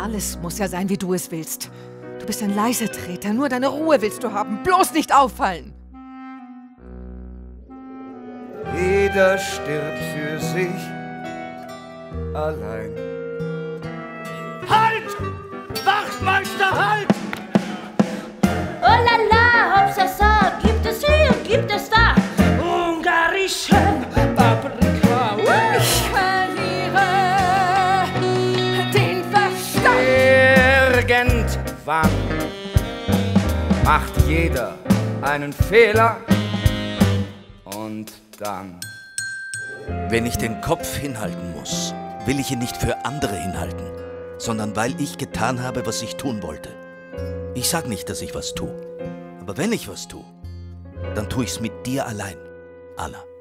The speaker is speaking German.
Alles muss ja sein, wie du es willst. Du bist ein Leisetreter, nur deine Ruhe willst du haben. Bloß nicht auffallen! Jeder stirbt für sich allein. Halt! Wachtmeister, halt! Oh la la, Hopsasa, gibt es hier, gibt es da? Ungarischen Paprika. Ich verliere den Verstand! Irgendwann macht jeder einen Fehler und dann. Wenn ich den Kopf hinhalten muss, will ich ihn nicht für andere hinhalten, sondern weil ich getan habe, was ich tun wollte. Ich sag nicht, dass ich was tue, aber wenn ich was tue, dann tue ich's mit dir allein, Anna.